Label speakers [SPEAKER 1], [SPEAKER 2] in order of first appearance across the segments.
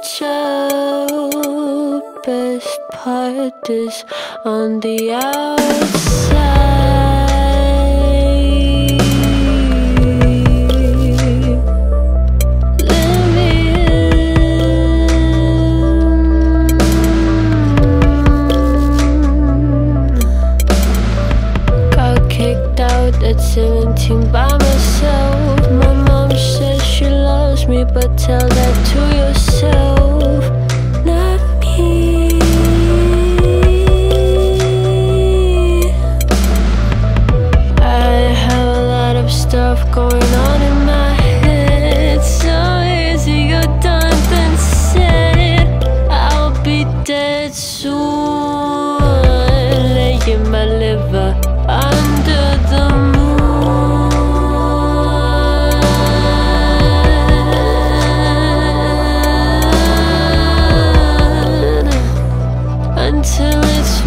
[SPEAKER 1] out. Best part is on the outside. Let me in. Got kicked out at 17 by myself. My mom says she loves me, but tell that to yourself, not me. I have a lot of stuff going on in my head, so easier done than said. I'll be dead soon, laying my liver under the moon, until it's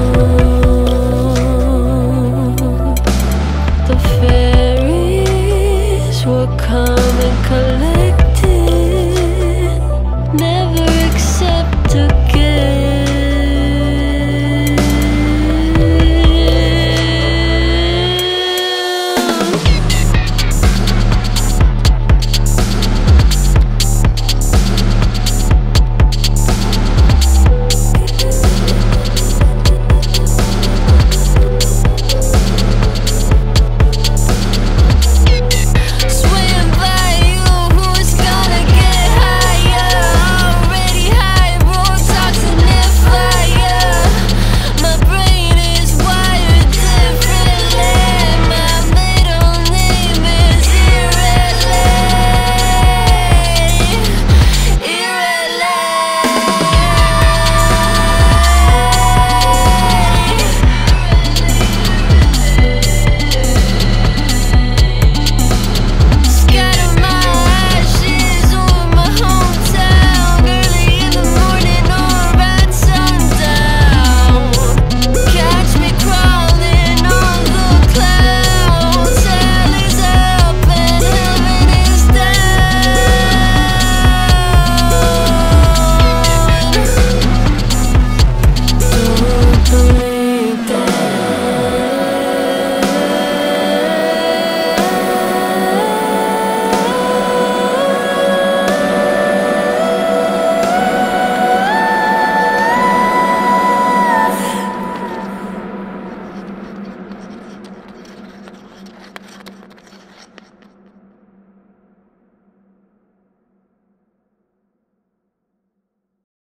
[SPEAKER 1] noon. The fairies will come and collect it, never accept again.